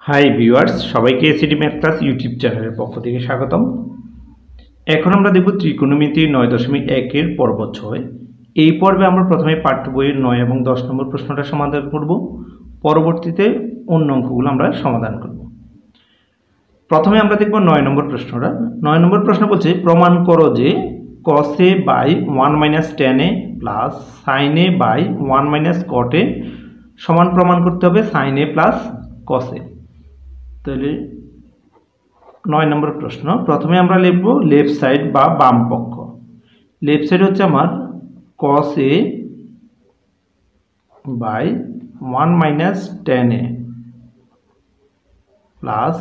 High viewers, সবাইকে ACD math class YouTube চ্যানেলের পক্ষ থেকে স্বাগতম। এখন আমরা দেখব ত্রিকোণমিতি 9.1 পর্ব 6। এই পর্বে আমরা প্রথমে পাঠ্য বইয়ের 9 এবং 10 নম্বর প্রশ্নটা সমাধান করব, পরবর্তীতে অন্য অঙ্কগুলো আমরা সমাধান করব। প্রথমে আমরা দেখব 9 নম্বর প্রশ্নটা। 9 নম্বর প্রশ্ন বলছে, প্রমাণ করো যে cos a by 1 - tan a plus sin a by 1 - cot a সমান প্রমাণ করতে হবে sin a plus cos a। তাহলে 9 নম্বর প্রশ্ন, প্রথমে আমরা লিখব লেফট সাইড বা বাম পক্ষ। লেফট সাইড হচ্ছে আমার cos a by 1 - tan a plus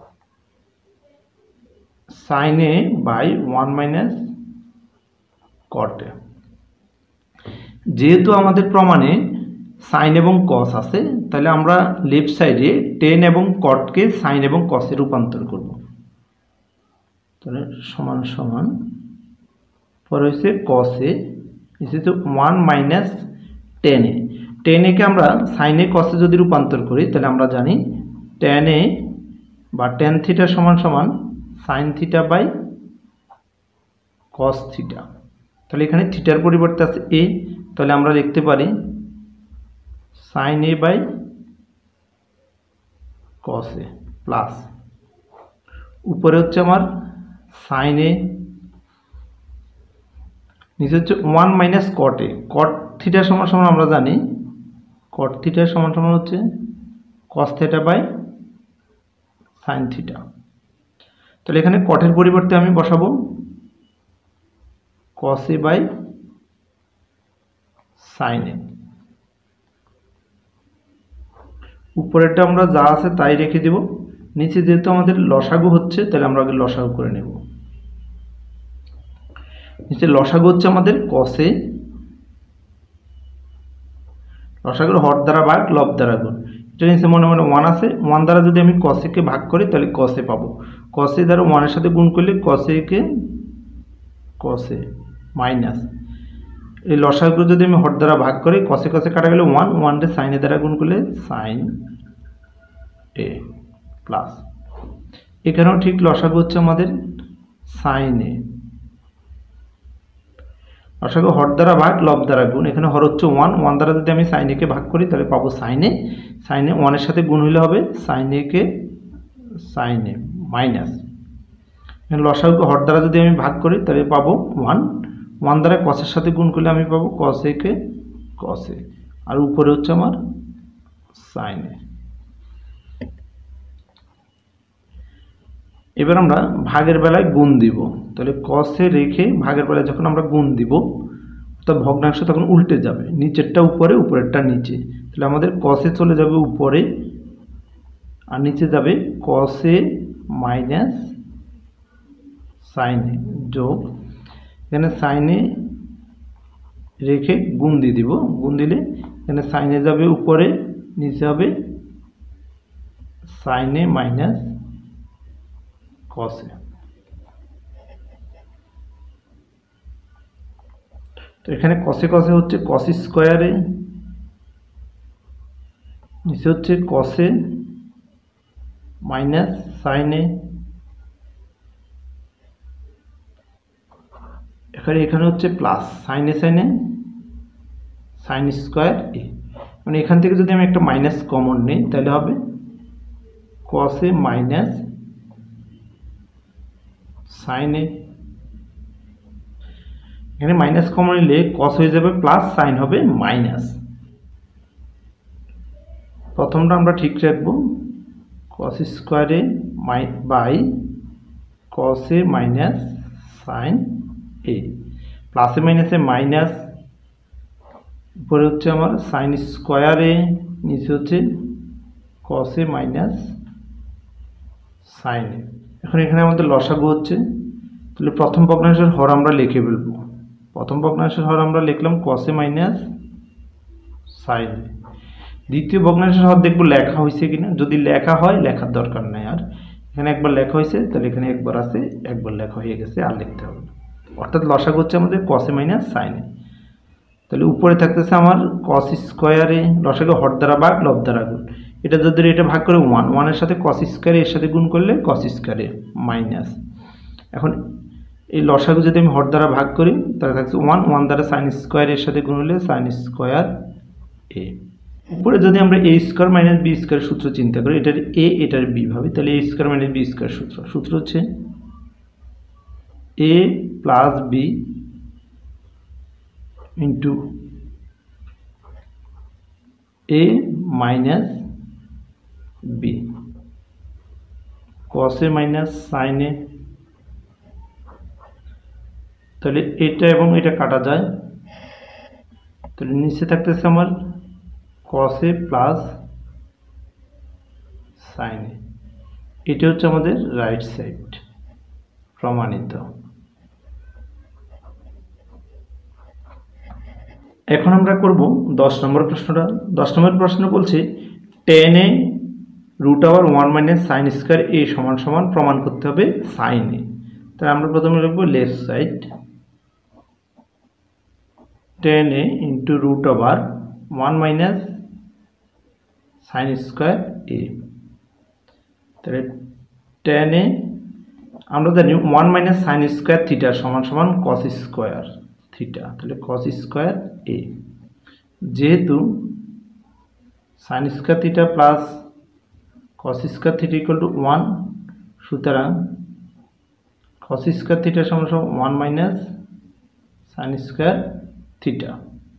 sin a by 1 - cot a। যেহেতু আমাদের প্রমাণে সাইন এবং কস আছে, তাহলে আমরা লেফট সাইডে টেন এবং কটকে সাইন এবং কসে রূপান্তর করব। তাহলে সমান সমান পরে হচ্ছে কসে এসেছে 1 - tan a। tan a কে আমরা সাইনে কসে যদি রূপান্তর করি, তাহলে আমরা জানি tan a বা tan থিটা সমান সমান sine theta by cos theta. তাহলে এখানে থিটার পরিবর্তে আছে a, তাহলে আমরা লিখতে পারি sin a by cos a plus উপরে হচ্ছে আমার sin a, নিচে হচ্ছে 1 - cot a। cot থিটা সমান সমান আমরা জানি cot থিটা সমান সমান হচ্ছে cos theta by sin theta. তাহলে এখানে cot এর পরিবর্তে আমি বসাবো cos a by sin a। উপরেরটা আমরা যা আছে তাই রেখে দেব, নিচে যেহেতু আমাদের লসাগু হচ্ছে তাহলে আমরা আগে লসাগু করে নেব। নিচে লসাগু হচ্ছে আমাদের cos a, লসাগুর হর দ্বারা ভাগ লব দ্বারা গুণ। এটা নিচে মনে মনে 1 আছে, 1 দ্বারা যদি আমি cos a কে ভাগ করি তাহলে cos a পাবো। cos a দ্বারা 1 এর সাথে গুণ করলে cos a কে cos a মাইনাস এই লসাগু যদি আমি হর দ্বারা ভাগ করি cos a cos a কাটা গেলে 1 রে sin a দ্বারা গুণ করলে sin a প্লাস এখানেও ঠিক লসাগু হচ্ছে আমাদের sin a। লসাগু হর দ্বারা ভাগ লব দ্বারা গুণ, এখানে হর হচ্ছে 1 দ্বারা যদি আমি sin a কে ভাগ করি তাহলে পাবো sin a। sin a 1 এর সাথে গুণ হলে হবে sin a কে sin a মাইনাস এখানে লসাগু হর দ্বারা যদি আমি ভাগ করি তাহলে পাবো 1 দ্বারা cos এর সাথে গুণ করলে আমি পাবো cos a কে cos a, আর উপরে হচ্ছে আমার sin a। এবার আমরা ভাগের বেলায় গুণ দিব, তাহলে cos a রেখে ভাগের বেলায় যখন আমরা গুণ দিব অর্থাৎ ভগ্নাংশ তখন উল্টে যাবে, নিচেরটা উপরে উপরেরটা নিচে। তাহলে আমাদের cos a চলে যাবে উপরে আর নিচে যাবে cos a minus sin a যোগ এখানে sin a রেখে গুণ দিয়ে দিব, গুণ দিলে এখানে sin a যাবে উপরে, নিচে হবে sin a minus cos a। তো এখানে cos a cos a হচ্ছে cos স্কয়ার a, নিচে হচ্ছে cos a minus sin a, এখানে হচ্ছে plus sin a sin a sin square a। মানে এখান থেকে যদি আমি একটা মাইনাস কমন নিই তাহলে হবে cos a minus sin a। এখানে মাইনাস কমন নিলে cos হয়ে যাবে প্লাস, sin হবে মাইনাস। প্রথমটা আমরা ঠিক রাখবো cos square a by cos a minus sin a, প্লাসে মাইনাসে মাইনাস, উপরে হচ্ছে আমার sin স্কয়ার a, নিচে হচ্ছে cos a minus sin a। এখন এখানে আমাদের লসাগু হচ্ছে, তাহলে প্রথম ভগ্নাংশের হর আমরা লিখে ফেলবো। প্রথম ভগ্নাংশের হর আমরা লিখলাম cos a minus sin a। দ্বিতীয় ভগ্নাংশের হর দেখবো লেখা হয়েছে কিনা, যদি লেখা হয় লেখার দরকার নাই, আর এখানে একবার লেখা হয়েছে তাহলে এখানে একবার আছে, একবার লেখা হয়ে গেছে আর লিখতে হবে না। অর্থাৎ লসাগু হচ্ছে আমাদের cos a minus sin a। তাহলে উপরে থাকতেছে আমার cos স্কয়ার a, লসাগু হর দ্বারা ভাগ লব দ্বারা গুণ, এটা যদি এটা ভাগ করে 1, 1 এর সাথে cos স্কয়ার এর সাথে গুণ করলে cos স্কয়ারে মাইনাস। এখন এই লসাগু যদি আমি হর দ্বারা ভাগ করি তাহলে থাকছে 1, 1 দ্বারা sin স্কয়ার এর সাথে গুণ হলে sin স্কয়ার a। উপরে যদি আমরা a square minus b square সূত্র চিন্তা করি, এটার a এটার b ভাবে, তাহলে a square minus b square সূত্র হচ্ছে a plus b into a minus b cos a minus sin a। তাহলে এটা এবং এটা কাটা যায়, তাহলে নিচে থাকতেছে আমার cos a plus sin a। এটা হচ্ছে আমাদের রাইট সাইড প্রমাণিত। এখন আমরা করব 10 নম্বর প্রশ্নটা। 10 নম্বর প্রশ্ন বলছে tan a √1 minus sin square a সমান সমান প্রমাণ করতে হবে sin a। তাহলে আমরা প্রথমে লিখব left side tan a into √1 minus sin square a। তাহলে tan a আমরা জানি 1 মাইনাস sin স্কয়ার থিটা সমান সমান cos স্কয়ার থিটা, তাহলে cos স্কয়ার a। যেহেতু sin square theta plus cos square theta equal to 1, সুতরাং cos স্কয়ার থিটা সমান সমান 1 মাইনাস sin স্কয়ার থিটা।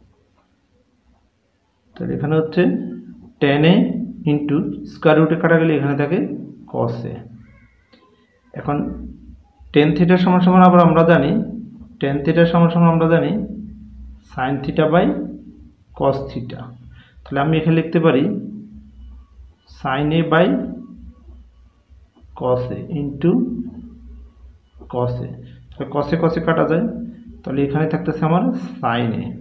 তাহলে এখানে হচ্ছে tan a ইনটু স্কয়ার রুটে কাটা গেলে এখানে থাকে cos a। এখন tan থিটা সমান সমান আবার আমরা জানি tan থিটা সমান সমান আমরা জানি sin theta by cos theta. তাহলে আমি এখানে লিখতে পারি sin a by cos a into cos a। তাহলে cos a cos a কাটা যায়, তাহলে এখানে থাকতেছে আমার sin a।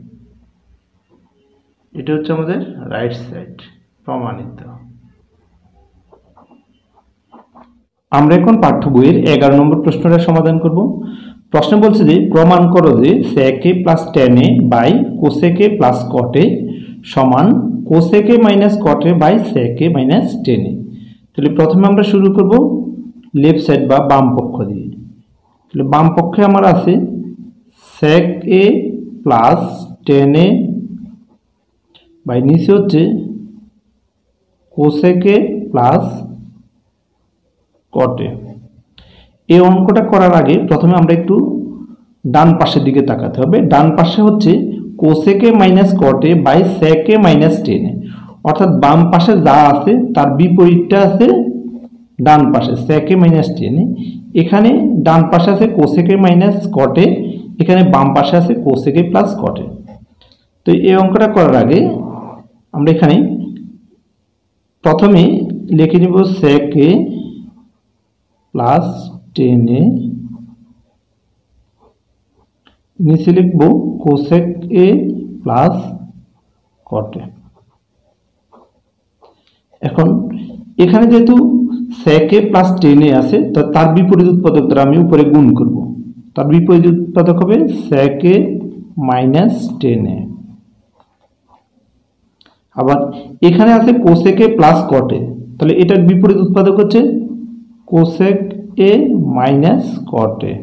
এটা হচ্ছে আমাদের রাইট সাইড প্রমাণিত। আমরা এখন পাঠ্য বইয়ের 11 নম্বর প্রশ্নটা সমাধান করব। প্রশ্ন বলছে যে প্রমাণ করো যে sec a plus tan a by cosec a plus cot a সমান cosec a minus cot a by sec a minus tan a। তাহলে প্রথমে আমরা শুরু করব লেফট সাইড বা বাম পক্ষ দিয়ে। তাহলে বাম পক্ষে আমার আছে sec a plus tan a by নিচে হচ্ছে cosec a plus cot a। এই অঙ্কটা করার আগে প্রথমে আমরা একটু ডান পাশের দিকে তাকাতে হবে। ডান পাশে হচ্ছে cosec a minus cot a by sec a minus tan a, অর্থাৎ বাম পাশে যা আছে তার বিপরীতটা আছে ডান পাশে sec a minus tan a। এখানে ডান পাশে আছে cosec a minus cot a, এখানে বাম পাশে আছে cosec a plus cot a। তো এই অঙ্কটা করার আগে আমরা এখানে প্রথমে লিখে নিব sec a plus tan a, নিচে লিখব cosec a plus cot a। এখন এখানে যেহেতু sec a plus tan a আছে, তো তার বিপরীত উৎপাদক দ্বারা আমি উপরে গুণ করব। তার বিপরীত উৎপাদক হবে sec a minus tan a। আবার এখানে আছে cosec a plus cot a, তাহলে এটার বিপরীত উৎপাদক হচ্ছে cosec a minus cot a।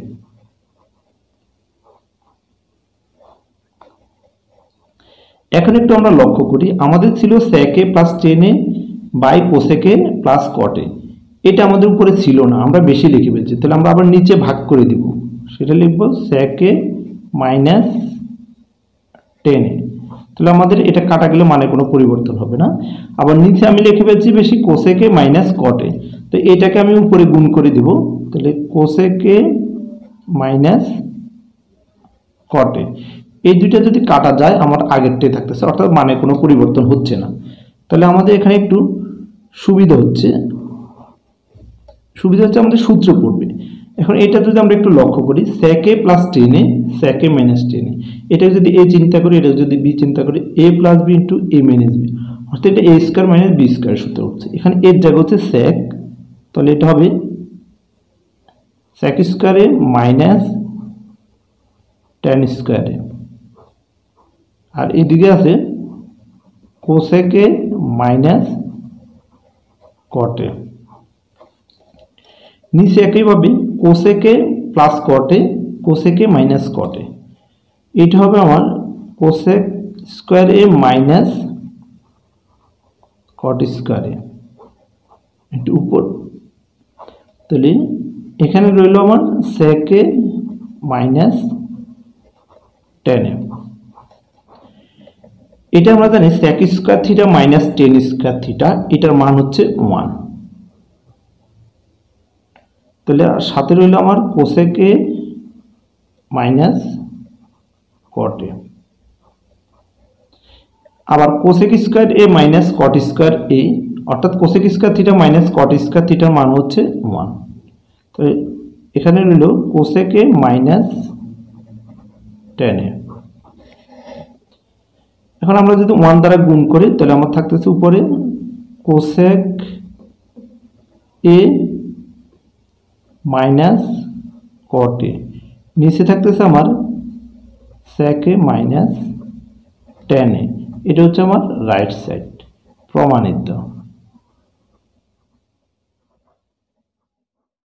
এখন একটু আমরা লক্ষ্য করি, আমাদের ছিল sec a plus tan a by cosec a plus cot a। এটা আমাদের উপরে ছিল না, আমরা বেশি লিখে ফেলছি। তাহলে আমরা আবার নিচে ভাগ করে দিব, সেটা লিখব sec a minus tan a। তাহলে আমাদের এটা কাটা গেলে মানে কোনো পরিবর্তন হবে না। আবার নিচে আমি লিখে ফেলছি বেশি cosec a minus cot a, তো এটাকে আমি উপরে গুণ করে দিব। তাহলে cosec a minus cot a, এই দুইটা যদি কাটা যায় আমার আগেরটাই থাকতেছে, অর্থাৎ মানে কোনো পরিবর্তন হচ্ছে না। তাহলে আমাদের এখানে একটু সুবিধা হচ্ছে আমাদের সূত্র পড়বে। এখন এটা যদি আমরা একটু লক্ষ্য করি sec a plus tan a sec a minus tan a, এটা যদি a চিন্তা করি, এটা যদি b চিন্তা করি a plus b into a minus b, অর্থাৎ এটা a square minus b square সূত্র হচ্ছে। এখানে এর জায়গা হচ্ছে sec, তাহলে এটা হবে sec square a minus tan square a। আর এদিকে আছে cosec a minus cot a. নিচে একইভাবে cosec a plus cot a, cosec a minus cot a, এটা হবে আমার cosec square a minus cot square a, একটু উপর। তাহলে এখানে রইল আমার সেক এ মাইনাস টেন এ। এটা আমরা জানি sec square theta minus tan square theta, এটার মান হচ্ছে 1। তাহলে সাথে রইল আমার cosec a minus cot a, আবার cosec square a minus cot square a, অর্থাৎ cosec square theta minus cot square থিটার মান হচ্ছে 1। তো এখানে রইল cosec a minus tan a. এখন আমরা যদি 1 দ্বারা গুণ করি তাহলে আমার থাকতেছে উপরে cosec a minus cot a, নিচে থাকতেছে আমার সেক এ মাইনাস টেন এ। এটা হচ্ছে আমার রাইট সাইড, প্রমাণিত।